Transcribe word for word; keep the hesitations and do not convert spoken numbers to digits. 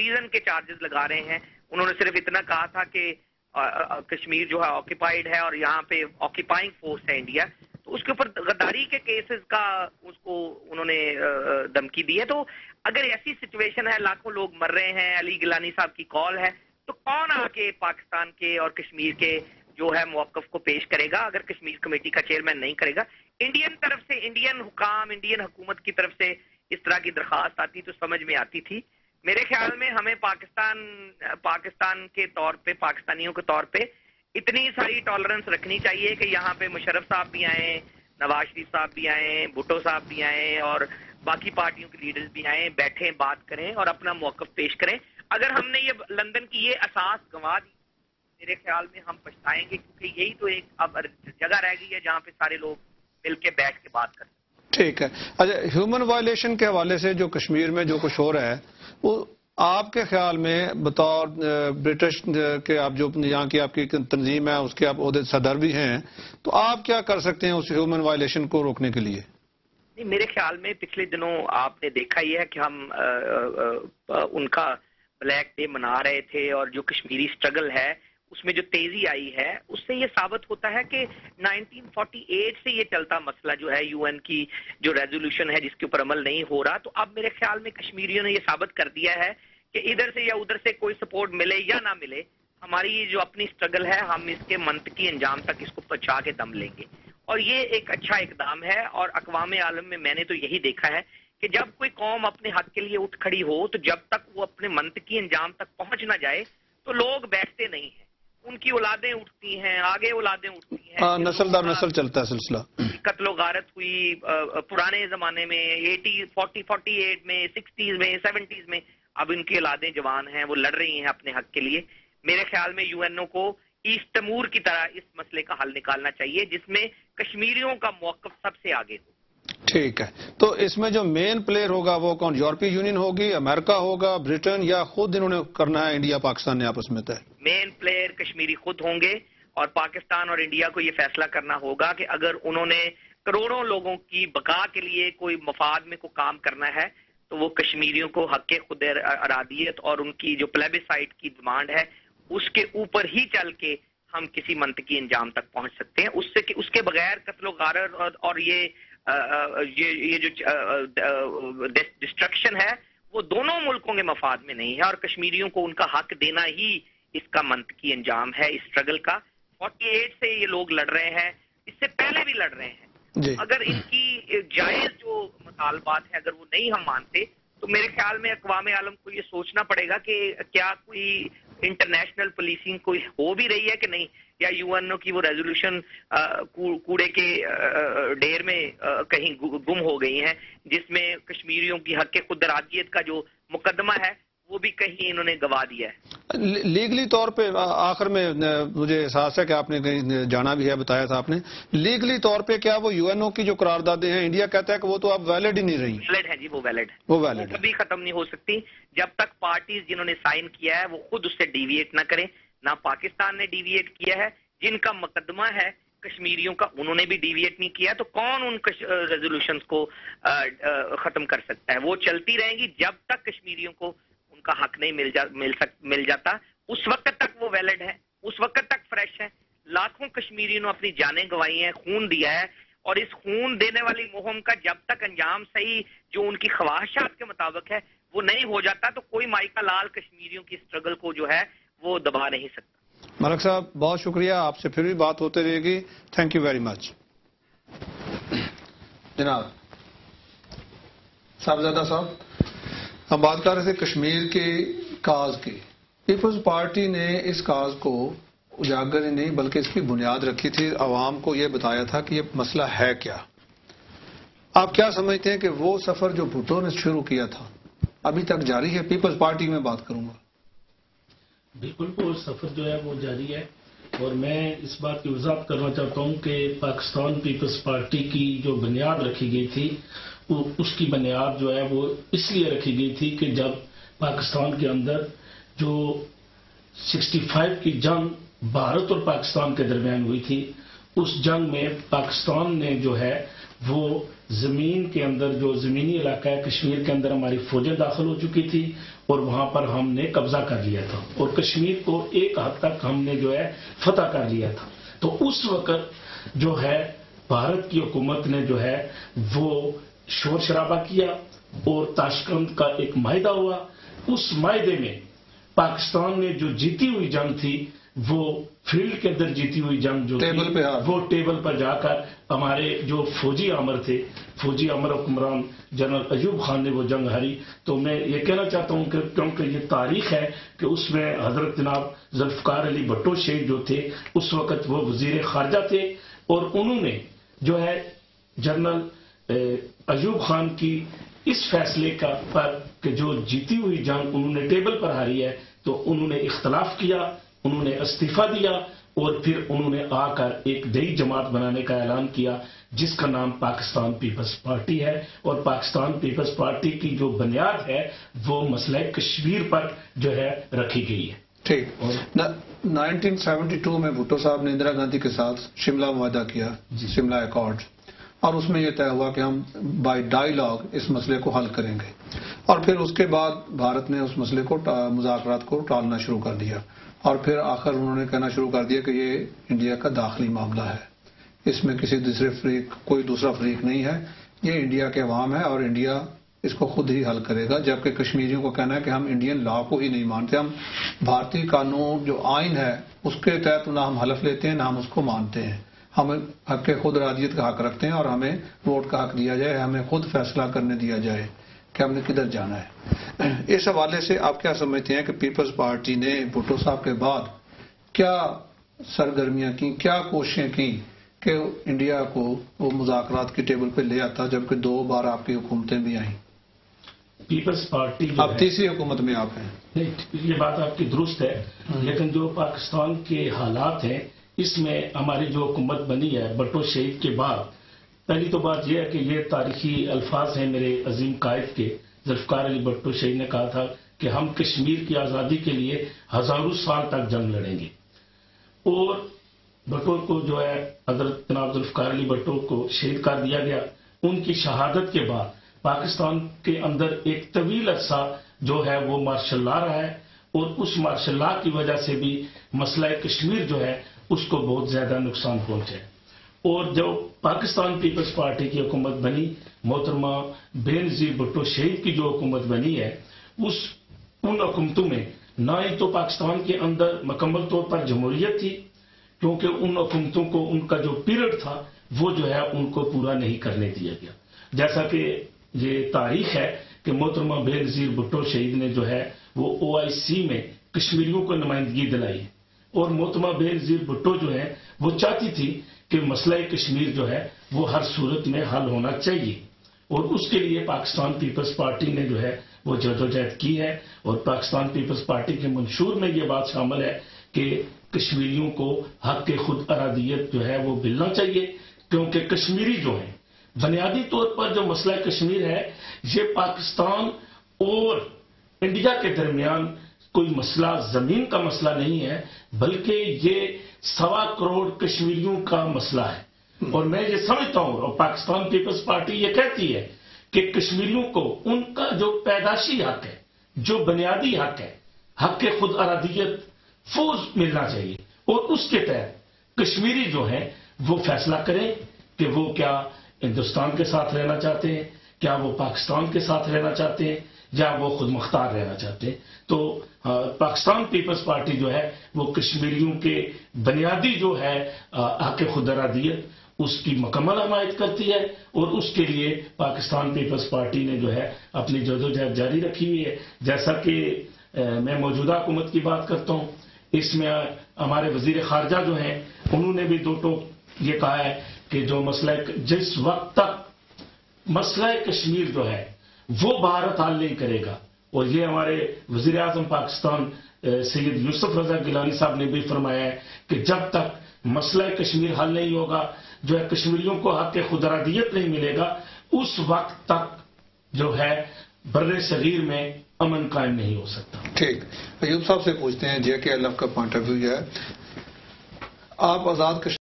Treason کے charges لگا رہے ہیں. انہوں نے صرف اتنا کہا تھا کہ کشمیر جو ہے آکیپائڈ ہے اور یہاں پہ آکیپائنگ فورس ہے انڈیا, تو اس کے اوپر غداری کے کیسز کا اس کو انہوں نے دھمکی دی ہے. تو اگر ایسی سچویشن ہے, لاکھوں لوگ مر رہے ہیں, علی گیلانی صاحب کی کال ہے, تو کون آ کے پاکستان کے اور کشمیر کے جو ہے موقف کو پیش کرے گا اگر کشمیر کمیٹی کا چیئرمین نہیں کرے گا؟ انڈین طرف سے, انڈین حکام, انڈین حکومت کی طرف سے اس طرح کی درخواست آتی تو سمجھ میں آتی تھی. میرے خیال میں ہمیں پاکستان پاکستان کے طور پہ, پاکستانیوں کے طور پہ اتنی ساری ٹالرنس رکھنی چاہیے کہ یہاں پہ مشرف صاحب بھی آئیں, نواز شریف صاحب بھی آئیں, بھٹو صاحب بھی آئیں اور باقی پارٹیوں کے لیڈرز بھی آئیں, بیٹھیں, بات کریں اور اپنا موقف پیش کریں. اگر ہم نے یہ لندن کی یہ اساس گنوا دی, میرے خیال میں ہم پچھتائیں گے, کیونکہ یہی تو ایک اب جگہ رہ گئی ہے جہاں پہ سارے لوگ مل کے بیٹھ کے بات کریں. ٹھیک ہے. اچھا, ہیومن وائلیشن کے حوالے سے جو کشمیر میں جو کچھ ہو رہا ہے, وہ آپ کے خیال میں بطور برٹش کے, آپ جو یہاں کی آپ کی تنظیم ہے اس کے آپ عہدے صدر بھی ہیں, تو آپ کیا کر سکتے ہیں اس ہیومن وائلیشن کو روکنے کے لیے؟ نہیں, میرے خیال میں پچھلے دنوں آپ نے دیکھا ہی ہے کہ ہم آ, آ, آ, ان کا بلیک ڈے منا رہے تھے, اور جو کشمیری سٹرگل ہے اس میں جو تیزی آئی ہے اس سے یہ ثابت ہوتا ہے کہ نائنٹین فورٹی ایٹ سے یہ چلتا مسئلہ جو ہے یو این کی جو ریزولوشن ہے جس کے اوپر عمل نہیں ہو رہا, تو اب میرے خیال میں کشمیریوں نے یہ ثابت کر دیا ہے کہ ادھر سے یا ادھر سے کوئی سپورٹ ملے یا نہ ملے, ہماری جو اپنی سٹرگل ہے ہم اس کے منطقی انجام تک اس کو پہنچا کے دم لیں گے. اور یہ ایک اچھا اقدام ہے, اور اقوام عالم میں میں نے تو یہی دیکھا ہے کہ جب کوئی قوم اپنے حق کے لیے اٹھ کھڑی ہو تو جب تک وہ اپنے منطقی انجام تک پہنچ نہ جائے تو لوگ بیٹھتے نہیں ہیں, ان کی اولادیں اٹھتی ہیں, آگے اولادیں اٹھتی ہیں, نسل در نسل چلتا ہے سلسلہ. قتل و غارت ہوئی پرانے زمانے میں ایٹی فورٹی فورٹی ایٹ میں, سکسٹیز میں, سیونٹیز میں, اب ان کی اولادیں جوان ہیں, وہ لڑ رہی ہیں اپنے حق کے لیے. میرے خیال میں یو این او کو ایسٹ تیمور کی طرح اس مسئلے کا حل نکالنا چاہیے جس میں کشمیریوں کا موقف سب سے آگے ہو. ٹھیک ہے. تو اس میں جو مین پلیئر ہوگا وہ کون؟ یورپی یونین ہوگی, امریکہ ہوگا, برٹن, یا خود انہوں نے کرنا ہے انڈیا پاکستان نے آپس میں طے؟ مین پلیئر کشمیری خود ہوں گے, اور پاکستان اور انڈیا کو یہ فیصلہ کرنا ہوگا کہ اگر انہوں نے کروڑوں لوگوں کی بقا کے لیے کوئی مفاد میں کوئی کام کرنا ہے تو وہ کشمیریوں کو حق خود ارادیت اور ان کی جو پلیبیسائٹ کی ڈیمانڈ ہے اس کے اوپر ہی چل کے ہم کسی منطقی انجام تک پہنچ سکتے ہیں. اس سے کہ اس کے بغیر قتل و غارت اور یہ یہ جو ڈسٹرکشن ہے وہ دونوں ملکوں کے مفاد میں نہیں ہے, اور کشمیریوں کو ان کا حق دینا ہی اس کا منطقی انجام ہے اس اسٹرگل کا. فورٹی ایٹ سے یہ لوگ لڑ رہے ہیں, اس سے پہلے بھی لڑ رہے ہیں. جی. اگر ان کی جائز جو مطالبات ہیں اگر وہ نہیں ہم مانتے تو میرے خیال میں اقوام عالم کو یہ سوچنا پڑے گا کہ کیا کوئی انٹرنیشنل پولیسنگ کوئی ہو بھی رہی ہے کہ نہیں, یا یو این او کی وہ ریزولوشن کوڑے کے ڈھیر میں کہیں گم ہو گئی ہیں جس میں کشمیریوں کی حق خود ارادیت کا جو مقدمہ ہے وہ بھی کہیں انہوں نے گوا دیا ہے. لیگلی طور پہ آخر میں مجھے احساس ہے کہ آپ نے کہیں جانا بھی ہے, بتایا تھا آپ نے, لیگلی طور پہ کیا وہ یو این او کی جو قراردادیں ہیں انڈیا کہتا ہے کہ وہ تو اب ویلڈ ہی نہیں رہی؟ ویلڈ ہے جی, وہ ویلڈ ہے, وہ ویلڈ ہے, کبھی ختم نہیں ہو سکتی جب تک پارٹیز جنہوں نے سائن کیا ہے وہ خود اس سے ڈیویٹ نہ کریں. نہ پاکستان نے ڈیویٹ کیا ہے, جن کا مقدمہ ہے کشمیریوں کا انہوں نے بھی ڈیویٹ نہیں کیا, تو کون ان ریزولوشنز کو ختم کر سکتا ہے؟ وہ چلتی رہیں گی جب تک کشمیریوں کو ان کا حق نہیں مل جا مل سک مل جاتا. اس وقت تک وہ ویلڈ ہے, اس وقت تک فریش ہے. لاکھوں کشمیریوں نے اپنی جانیں گنوائی ہیں, خون دیا ہے, اور اس خون دینے والی مہم کا جب تک انجام صحیح جو ان کی خواہشات کے مطابق ہے وہ نہیں ہو جاتا تو کوئی مائیکا لال کشمیریوں کی اسٹرگل کو جو ہے وہ دبا نہیں سکتا. ملک صاحب بہت شکریہ, آپ سے پھر بھی بات ہوتے رہے گی. Thank you very much. جناب صاحبزادہ صاحب, ہم بات کر رہے تھے کشمیر کے کاز کی. پیپلز پارٹی نے اس کاز کو اجاگر ہی نہیں بلکہ اس کی بنیاد رکھی تھی, عوام کو یہ بتایا تھا کہ یہ مسئلہ ہے کیا. آپ کیا سمجھتے ہیں کہ وہ سفر جو بھٹو نے شروع کیا تھا ابھی تک جاری ہے؟ پیپلز پارٹی میں بات کروں گا. بالکل وہ سفر جو ہے وہ جاری ہے, اور میں اس بات کی وضاحت کرنا چاہتا ہوں کہ پاکستان پیپلز پارٹی کی جو بنیاد رکھی گئی تھی وہ اس کی بنیاد جو ہے وہ اس لیے رکھی گئی تھی کہ جب پاکستان کے اندر جو سکسٹی فائیو کی جنگ بھارت اور پاکستان کے درمیان ہوئی تھی, اس جنگ میں پاکستان نے جو ہے وہ زمین کے اندر جو زمینی علاقہ ہے کشمیر کے اندر ہماری فوجیں داخل ہو چکی تھی اور وہاں پر ہم نے قبضہ کر لیا تھا اور کشمیر کو ایک حد تک ہم نے جو ہے فتح کر لیا تھا. تو اس وقت جو ہے بھارت کی حکومت نے جو ہے وہ شور شرابہ کیا اور تاشکند کا ایک معاہدہ ہوا. اس معاہدے میں پاکستان نے جو جیتی ہوئی جنگ تھی وہ فیلڈ کے اندر جیتی ہوئی جنگ جو ٹیبل پہ وہ ٹیبل پر جا کر ہمارے جو فوجی آمر تھے فوجی آمر حکمران جنرل ایوب خان نے وہ جنگ ہاری. تو میں یہ کہنا چاہتا ہوں کہ کیونکہ یہ تاریخ ہے کہ اس میں حضرت جناب ذوالفقار علی بھٹو شہید جو تھے اس وقت وہ وزیر خارجہ تھے اور انہوں نے جو ہے جنرل ایوب خان کی اس فیصلے کا پر کہ جو جیتی ہوئی جنگ انہوں نے ٹیبل پر ہاری ہے تو انہوں نے اختلاف کیا, انہوں نے استعفیٰ دیا اور پھر انہوں نے آ کر ایک نئی جماعت بنانے کا اعلان کیا جس کا نام پاکستان پیپلز پارٹی ہے. اور پاکستان پیپلز پارٹی کی جو بنیاد ہے وہ مسئلہ کشمیر پر جو ہے رکھی گئی ہے. ٹھیک. نائنٹین سیونٹی ٹو میں بھٹو صاحب نے اندرا گاندھی کے ساتھ شملہ معاہدہ کیا, شملہ ایکارڈ, اور اس میں یہ طے ہوا کہ ہم بائی ڈائیلاگ اس مسئلے کو حل کریں گے. اور پھر اس کے بعد بھارت نے اس مسئلے کو مذاکرات کو ٹالنا شروع کر دیا اور پھر آخر انہوں نے کہنا شروع کر دیا کہ یہ انڈیا کا داخلی معاملہ ہے, اس میں کسی دوسرے فریق کوئی دوسرا فریق نہیں ہے, یہ انڈیا کے عوام ہے اور انڈیا اس کو خود ہی حل کرے گا. جبکہ کشمیریوں کو کہنا ہے کہ ہم انڈین لا کو ہی نہیں مانتے, ہم بھارتی قانون جو آئین ہے اس کے تحت نہ ہم حلف لیتے ہیں نہ ہم اس کو مانتے ہیں. ہم حق خود ارادیت کا حق رکھتے ہیں اور ہمیں ووٹ کا حق دیا جائے, ہمیں خود فیصلہ کرنے دیا جائے کہ ہم نے کدھر جانا ہے. اس حوالے سے آپ کیا سمجھتے ہیں کہ پیپلز پارٹی نے بھٹو صاحب کے بعد کیا سرگرمیاں کی, کیا کوششیں کی کہ انڈیا کو وہ مذاکرات کی ٹیبل پہ لے آتا, جبکہ دو بار آپ کی حکومتیں بھی آئیں؟ پیپلز پارٹی اب تیسری حکومت میں آپ ہیں. نہیں, یہ بات آپ کی درست ہے, لیکن جو پاکستان کے حالات ہیں اس میں ہماری جو حکومت بنی ہے بھٹو شہید کے بعد, پہلی تو بات یہ ہے کہ یہ تاریخی الفاظ ہیں میرے عظیم قائد کے. ذوالفقار علی بھٹو شہید نے کہا تھا کہ ہم کشمیر کی آزادی کے لیے ہزاروں سال تک جنگ لڑیں گے. اور بھٹو کو جو ہے حضرت جناب ذوالفقار علی بھٹو کو شہید کر دیا گیا. ان کی شہادت کے بعد پاکستان کے اندر ایک طویل عرصہ جو ہے وہ مارشل لا رہا ہے اور اس مارشل لا کی وجہ سے بھی مسئلہ کشمیر جو ہے اس کو بہت زیادہ نقصان پہنچے. اور جو پاکستان پیپلز پارٹی کی حکومت بنی, محترمہ بے نظیر بھٹو شہید کی جو حکومت بنی ہے, اس ان حکومتوں میں نہ ہی تو پاکستان کے اندر مکمل طور پر جمہوریت تھی کیونکہ ان حکومتوں کو ان کا جو پیریڈ تھا وہ جو ہے ان کو پورا نہیں کرنے دیا گیا. جیسا کہ یہ تاریخ ہے کہ محترمہ بے نظیر بھٹو شہید نے جو ہے وہ او آئی سی میں کشمیریوں کو نمائندگی دلائی اور محترمہ بے نظیر بھٹو جو ہے وہ چاہتی تھی کہ مسئلہ کشمیر جو ہے وہ ہر صورت میں حل ہونا چاہیے اور اس کے لیے پاکستان پیپلز پارٹی نے جو ہے وہ جدوجہد کی ہے. اور پاکستان پیپلز پارٹی کے منشور میں یہ بات شامل ہے کہ کشمیریوں کو حق خود ارادیت جو ہے وہ ملنا چاہیے کیونکہ کشمیری جو ہیں بنیادی طور پر جو مسئلہ کشمیر ہے یہ پاکستان اور انڈیا کے درمیان کوئی مسئلہ زمین کا مسئلہ نہیں ہے بلکہ یہ سوا کروڑ کشمیریوں کا مسئلہ ہے. اور میں یہ سمجھتا ہوں اور پاکستان پیپلز پارٹی یہ کہتی ہے کہ کشمیریوں کو ان کا جو پیدائشی حق ہے, جو بنیادی حق ہے, حق خود ارادیت فوج ملنا چاہیے اور اس کے تحت کشمیری جو ہیں وہ فیصلہ کریں کہ وہ کیا ہندوستان کے ساتھ رہنا چاہتے ہیں, کیا وہ پاکستان کے ساتھ رہنا چاہتے ہیں یا وہ خود مختار رہنا چاہتے ہیں. تو پاکستان پیپلز پارٹی جو ہے وہ کشمیریوں کے بنیادی جو ہے حق خود ارادیت اس کی مکمل حمایت کرتی ہے اور اس کے لیے پاکستان پیپلز پارٹی نے جو ہے اپنی جدوجہد جاری رکھی ہوئی ہے. جیسا کہ میں موجودہ حکومت کی بات کرتا ہوں, اس میں ہمارے وزیر خارجہ جو ہیں انہوں نے بھی دو ٹوک یہ کہا ہے کہ جو مسئلہ جس وقت تک مسئلہ کشمیر جو ہے وہ بھارت حل نہیں کرے گا, اور یہ ہمارے وزیر اعظم پاکستان سید یوسف رضا گیلانی صاحب نے بھی فرمایا ہے کہ جب تک مسئلہ کشمیر حل نہیں ہوگا, جو ہے کشمیریوں کو حق خود ارادیت نہیں ملے گا, اس وقت تک جو ہے بر صغیر میں امن قائم نہیں ہو سکتا. ٹھیک. ایوب صاحب سے پوچھتے ہیں جے کے ایل ایف کا پوائنٹ آف ویو ہے, آپ آزاد